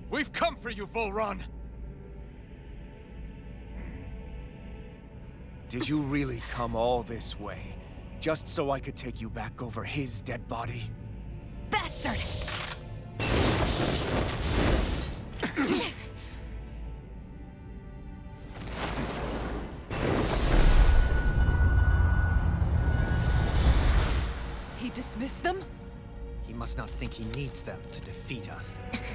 We've come for you, Volron! Did you really come all this way, just so I could take you back over his dead body? Bastard! He dismissed them? He must not think he needs them to defeat us.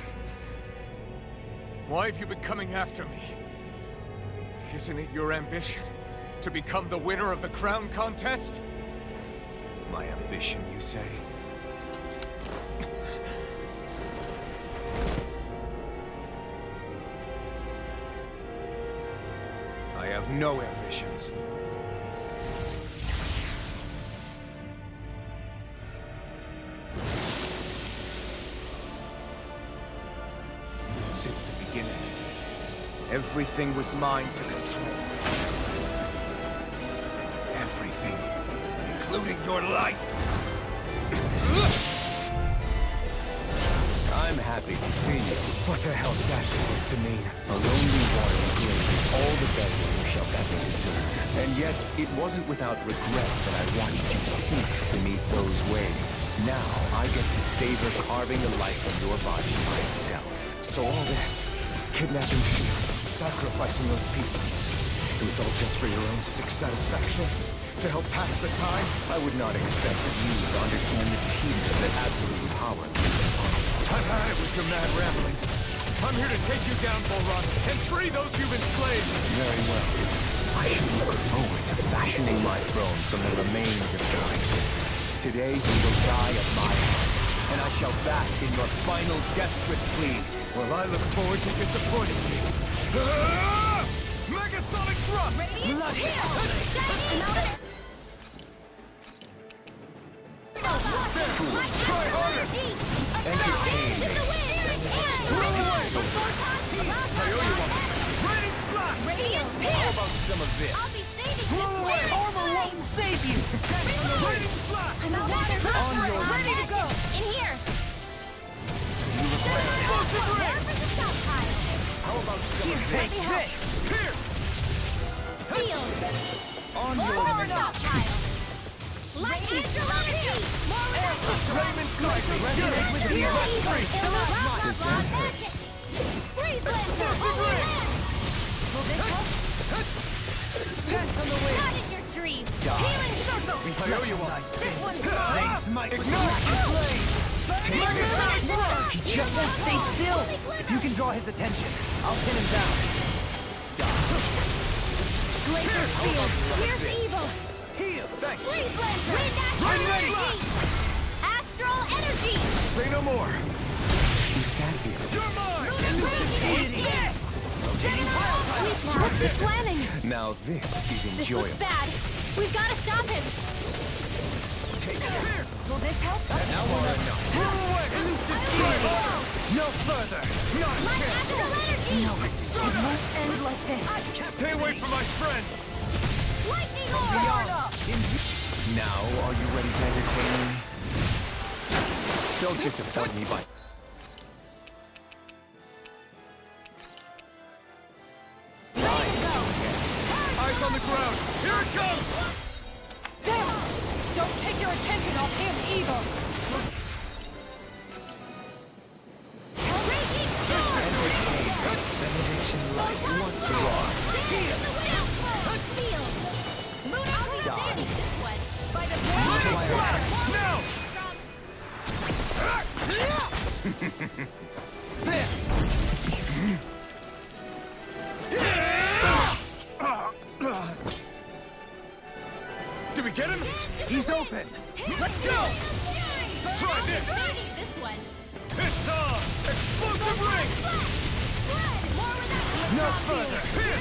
Why have you been coming after me? Isn't it your ambition to become the winner of the crown contest? My ambition, you say? I have no ambitions. Since the beginning, everything was mine to control. Everything, including your life. I'm happy to see you. What the hell's that supposed to mean? A lonely warrior grave all the burial you shall ever deserve. And yet, it wasn't without regret that I watched you sink beneath those waves. Now, I get to savor carving a life from your body myself. So all this, kidnapping Shield, sacrificing those people, it was all just for your own sick satisfaction? To help pass the time? I would not expect you to understand the tears that absolute power leaves upon you. I've had it with your mad ramblings. I'm here to take you down, Volron, and free those you've enslaved! Very well. I should look forward to fashioning my throne from the remains of your existence. Today, you will die at my hand, and I shall bask in your final desperate pleas. Well, I look forward to disappointing you. Megasonic thrust! Bloody try harder! Entertain me. Raining slash! How about some of this? I'll be saving this Armor won't save you! Raining slash! I'm out of your ready to go! In here! Explosive ring! There for the stockpile! How about some of Take this? this! Here! Sealed! On More your for the stockpile! Light astral energy! More reactive! Raymond Striker! Resonate with the electric! Does that hurt? Freeze Lancer! Over hand! Will this help? Test on the way! Not in your dream! Healing circle! I owe you one. This one's They smite with Ignite! black flame! Take this! He just won't stay still! If you can draw his attention, I'll pin him down. Glacier Field! Here's evil! Heal! Thanks! Freeze Lancer! Wind astral Ready! energy! Astral energy! Say no more! Whose that is? You're mine! What's he planning? Now this is This looks enjoyable. bad. We've got to stop him. Take it! Here! Will this help? Now we're enough! Move away! Try harder! No further! Not a Light chance! astral energy! No, it won't end like this. Stay away from my friend! Lightning orb! Now, are you ready to entertain me? Don't disappoint me by... Eyes on the ground! Here it comes! Damn! Don't take your attention off him, evil! Raging storm! By the Now! Did we get him? He's open! Let's go! Try this! This one. It's on! Explosive ring! No further! Here!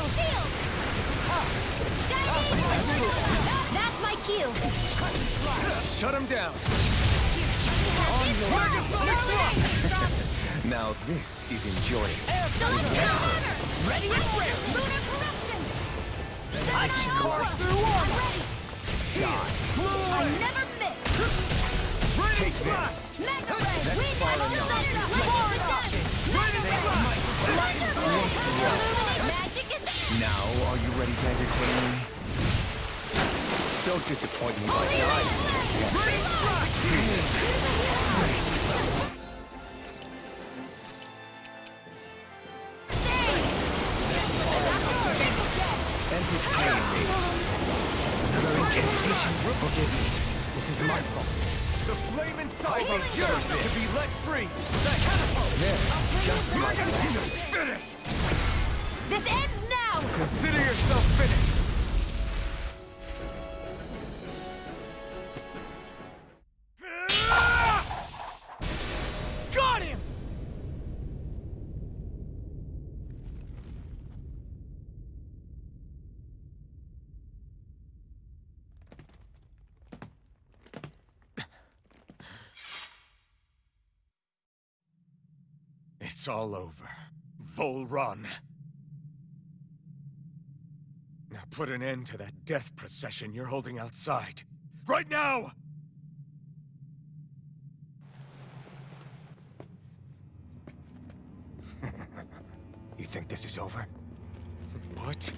That's my cue. Shut him down! Now this is enjoyable. Ready and ready. Lunar corruption. I can carve through one! Die. I never miss. Take this. Mega ray. Wind far astral enough. energy. Magic is Now, are you ready to entertain me? Don't disappoint me by dying. Entertain me. Another incantation. Forgive me. This is my fault. The flame inside me yearns to be let free. The catapult. There, just like that. Finished. This ends now! Consider yourself finished. Got him! It's all over. Volrun. Now put an end to that death procession you're holding outside. Right now! You think this is over? What?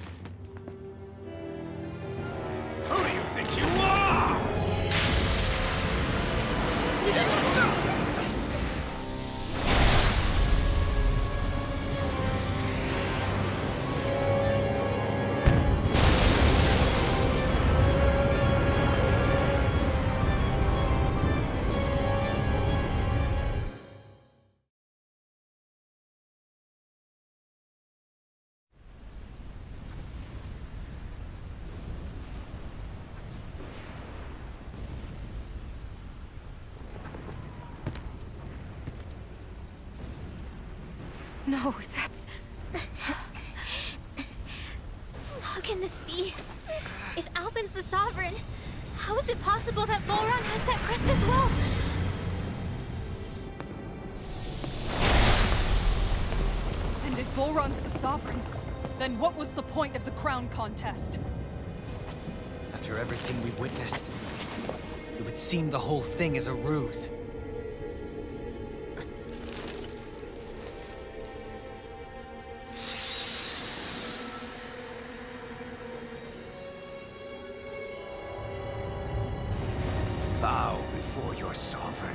Who do you think you are? No, that's... How can this be? If Alpin's the Sovereign, how is it possible that Volrun has that crest as well? And if Volrun's the Sovereign, then what was the point of the crown contest? After everything we've witnessed, it would seem the whole thing is a ruse. Bow before your sovereign.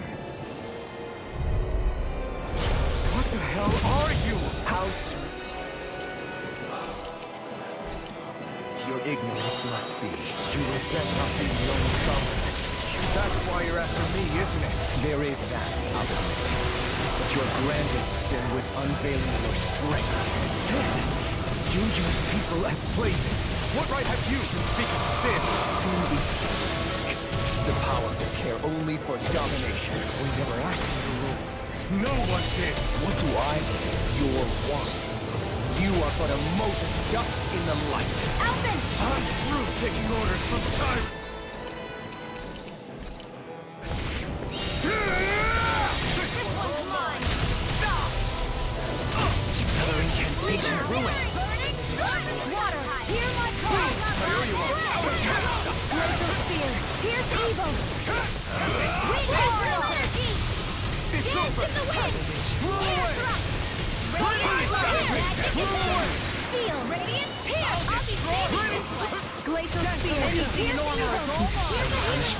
What the hell are you? House? Your ignorance must be. You resent not being the only sovereign. That's why you're after me, isn't it? There is that, I'll admit. But your grandest sin was unveiling your strength. Sin? You use people as playthings. What right have you to speak of sin? Sin is the power to care only for domination. We never asked you to rule. No one did. What do I do? Your want. You are but a mote of dust in the light. Alpin! I'm through taking orders from tyrants. This one's mine! Stop! Another incantation ruined. Water! Hear my call! Laser Spear! Here's evil! Wind energy! It's over! Dance in the wind! Air thrust! Seal! Radiant! Pierce! I'll be safe! Glacial Spear! Here's evil! Here's the healing!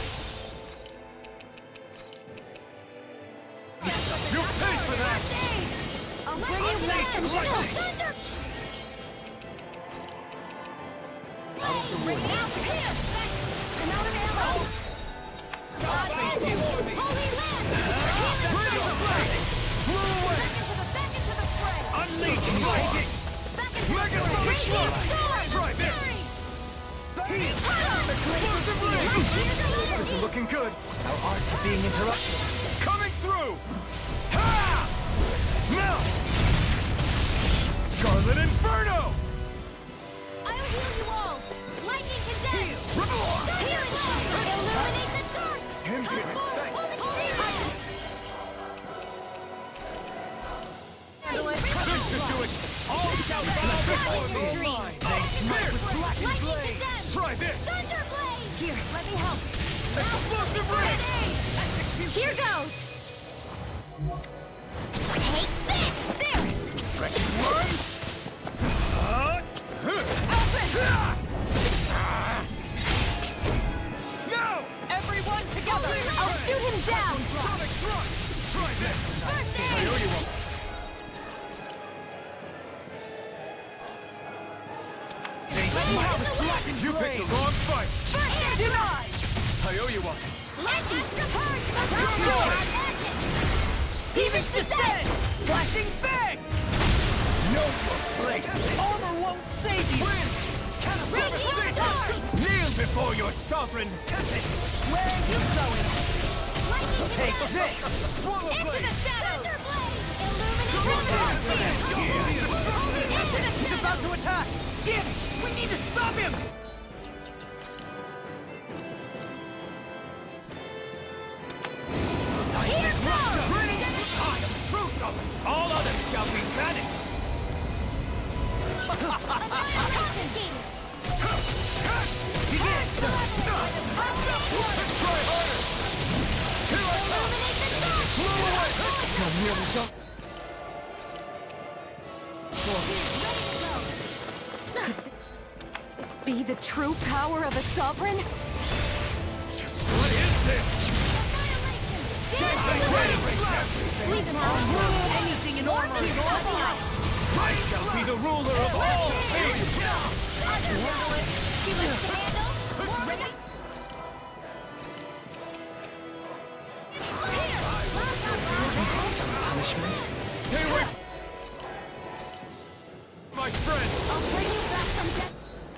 You pay for that! I'll bring you back! Thunder! Bring out Pierce! I'm out of ammo! Holy Land! Back into the fray! Unleash me! Back into the fray! Radiant Storm! Try this! This is looking good. Our arts are being interrupted. Coming through! Ha! Now! Scarlet Inferno! I'll heal you all! Lightning condense! Healing! Illuminate the dark! Impudent sight! This should do it! All shall bow before me! Lightning condense! Try this! Thunderblade! Here, let me help! Explosive ring! Here goes! Take this! There! Fresh one! You picked the wrong fight! Denied! I owe you one! Demon's Descent! Flashing bang! No more blade! Armor won't save you! Kneel before your sovereign! Where are you going? Take this! Swallow Into blade! the shadows! Illuminate! He's about to attack! Damn it! We need to stop him! All others shall be banished! Begin! Try harder! Here I come! Blow away! Come here, Lisa. This be the true power of a sovereign? What is this? Anything in armor is all I shall be the ruler of all things! Stay away! My friend! I'll bring you back from death.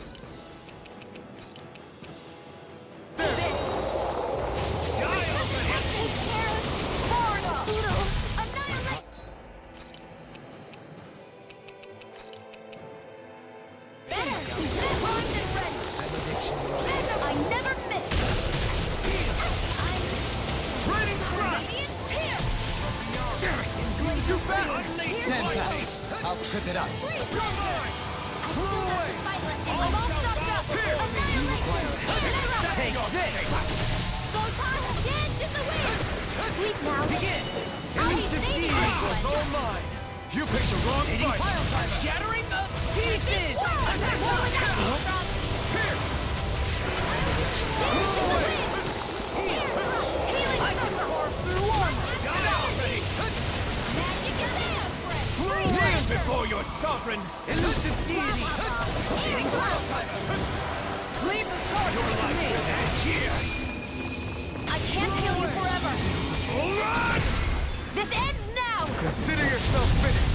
I'll trip it up. Take this! Sleep now. Begin! I'll be saving everyone. All mine! You picked the wrong fight! Shattering the pieces! Kneel before your sovereign! Elusive deity! Leave the charge to me! I can't kill you forever. Alright! This ends now. Consider yourself finished!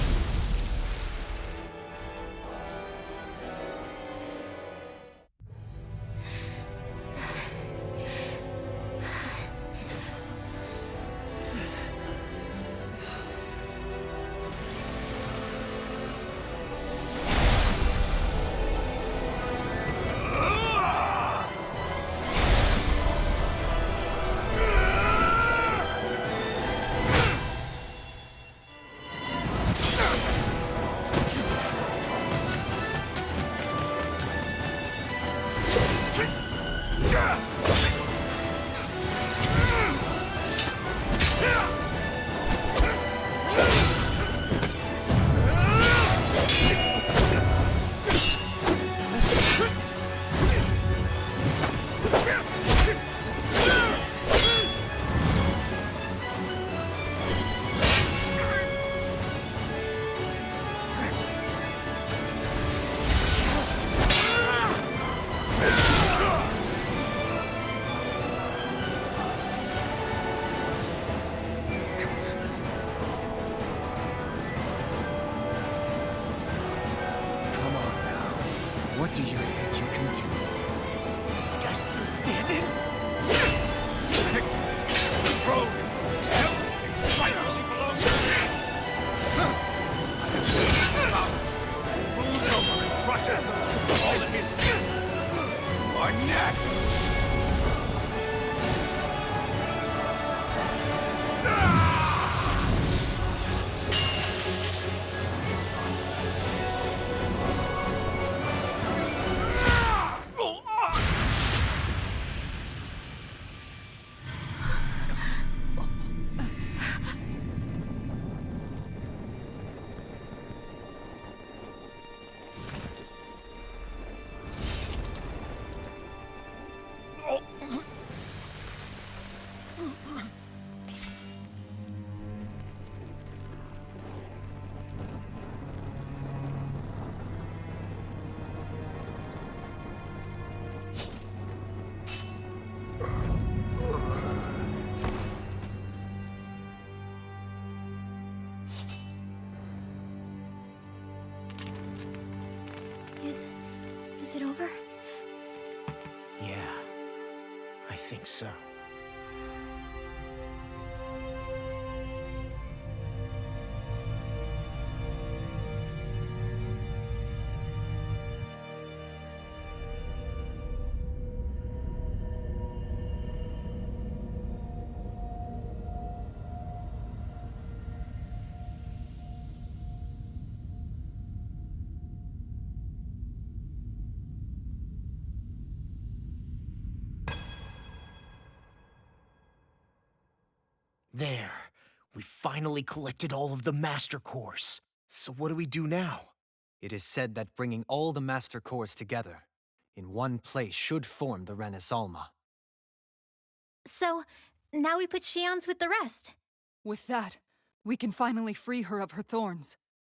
What do you think you can do? This guy's still standing? Rogue! Everything finally belongs to me! Rules over and crushes those all in his feet! Are next! Is it over? Yeah, I think so. There. We finally collected all of the Master Cores. So what do we do now? It is said that bringing all the Master Cores together in one place should form the Renis Alma. So, now we put Shionne's with the rest. With that, we can finally free her of her thorns.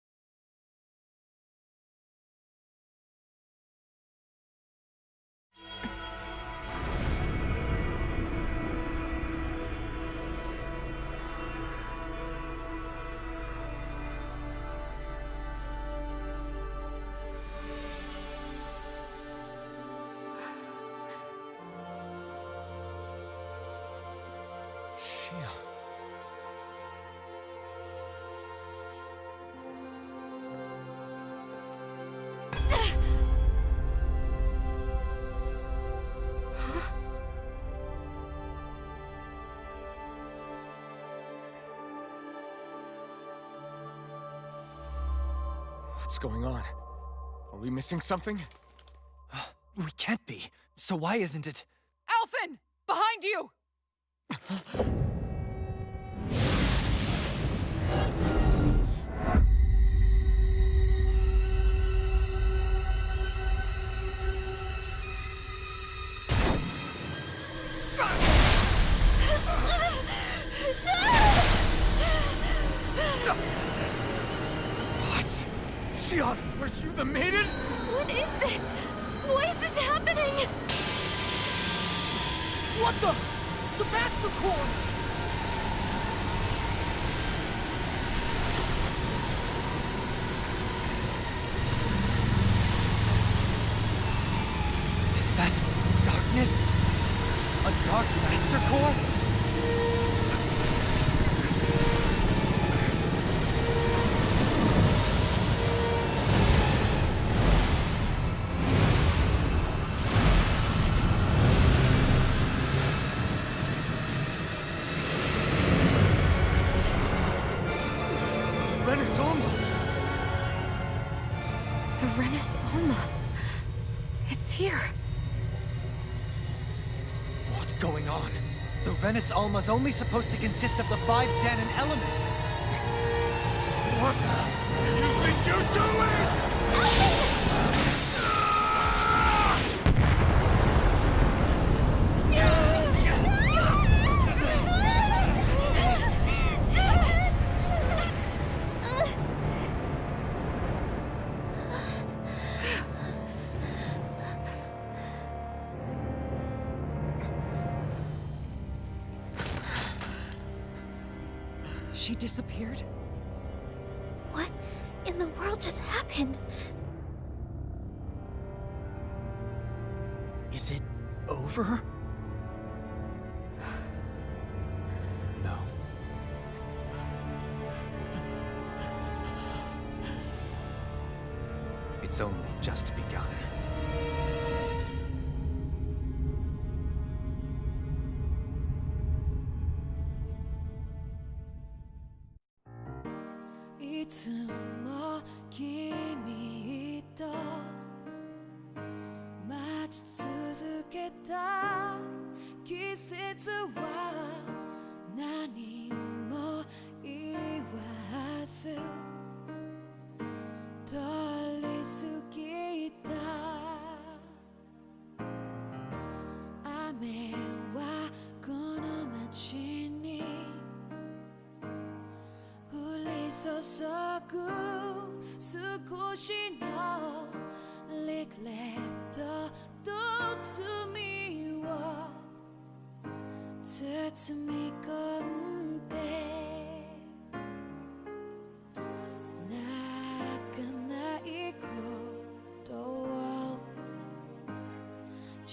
Shion. What's going on? Are we missing something? We can't be. So why isn't it? Alphen! Behind you! Shion, are you the maiden? What is this? Why is this happening? What the? The Master Cores! Is that darkness? A Dark Master Core? Renis Alma! The Renis Alma. It's here. What's going on? The Renis Alma's only supposed to consist of the 5 Danon elements. Just what do you think you're doing? She disappeared? What in the world just happened? Is it over? No. It's only just begun.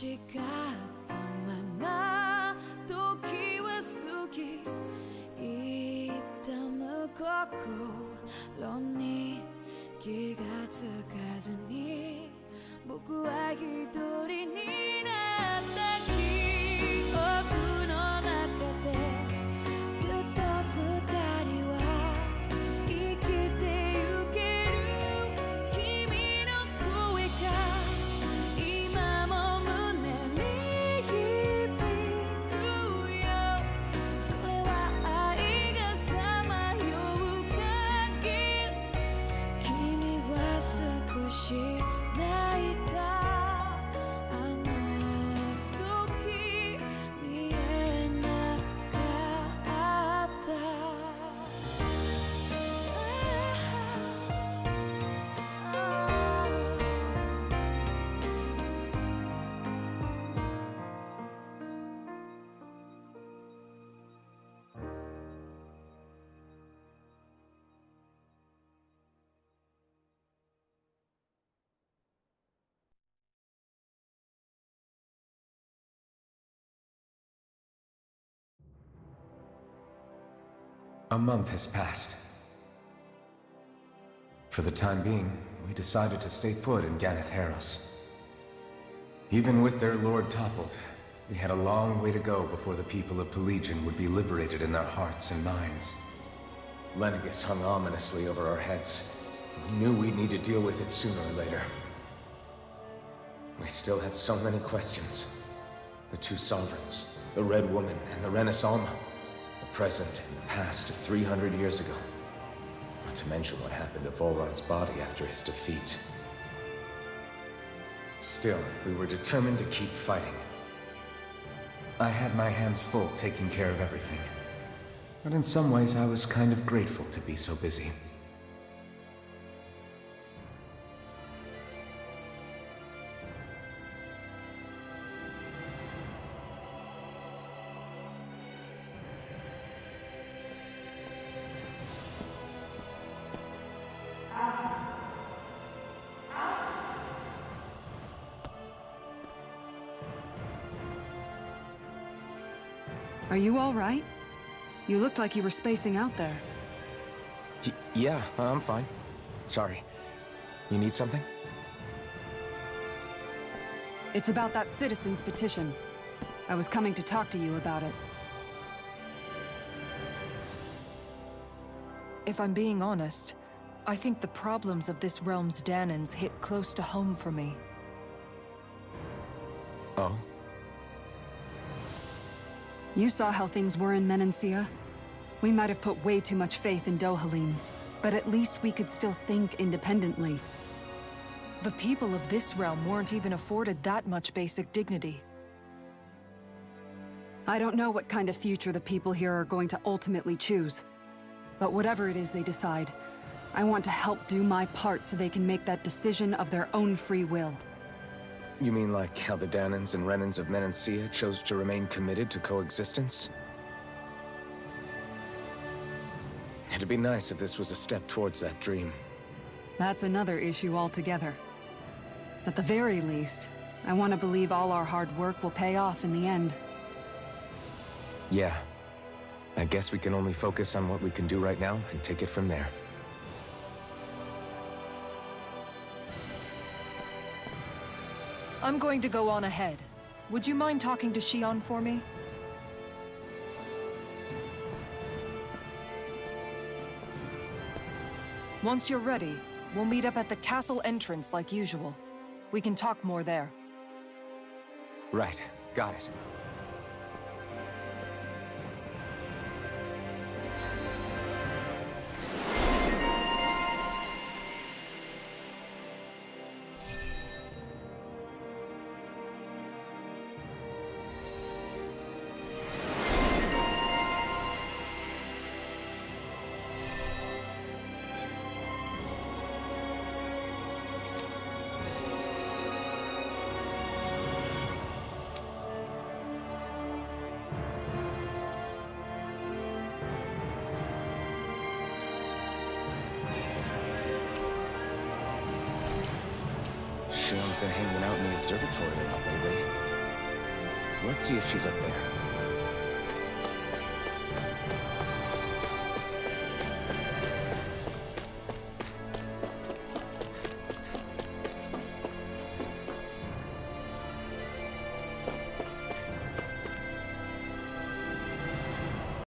誓ったまま時は過ぎ痛む心に気がつかずに僕は一人になった記憶の中でずっと二人は生きてゆける君の声が今も胸に響くよそれは愛がさまよう限り君は少し泣いたあの時見えなかった A month has passed. For the time being, we decided to stay put in Ganeth Haros. Even with their lord toppled, we had a long way to go before the people of Pelegion would be liberated in their hearts and minds. Lenegus hung ominously over our heads. We knew we'd need to deal with it sooner or later. We still had so many questions. The two sovereigns, the Red Woman and the Renis Alma. The present and the past of 300 years ago. Not to mention what happened to Volron's body after his defeat. Still, we were determined to keep fighting. I had my hands full taking care of everything. But in some ways, I was kind of grateful to be so busy. Are you all right? You looked like you were spacing out there. Yeah, I'm fine. Sorry. You need something? It's about that citizen's petition. I was coming to talk to you about it. If I'm being honest, I think the problems of this realm's Dahnans hit close to home for me. Oh? You saw how things were in Menancia. We might have put way too much faith in Dohalim, but at least we could still think independently. The people of this realm weren't even afforded that much basic dignity. I don't know what kind of future the people here are going to ultimately choose. But whatever it is they decide, I want to help do my part so they can make that decision of their own free will. You mean like how the Dahnans and Renans of Menancia chose to remain committed to coexistence? It'd be nice if this was a step towards that dream. That's another issue altogether. At the very least, I want to believe all our hard work will pay off in the end. Yeah. I guess we can only focus on what we can do right now and take it from there. I'm going to go on ahead. Would you mind talking to Xion for me? Once you're ready, we'll meet up at the castle entrance like usual. We can talk more there. Right. Got it. Shion's been hanging out in the observatory a lot lately. Let's see if she's up there.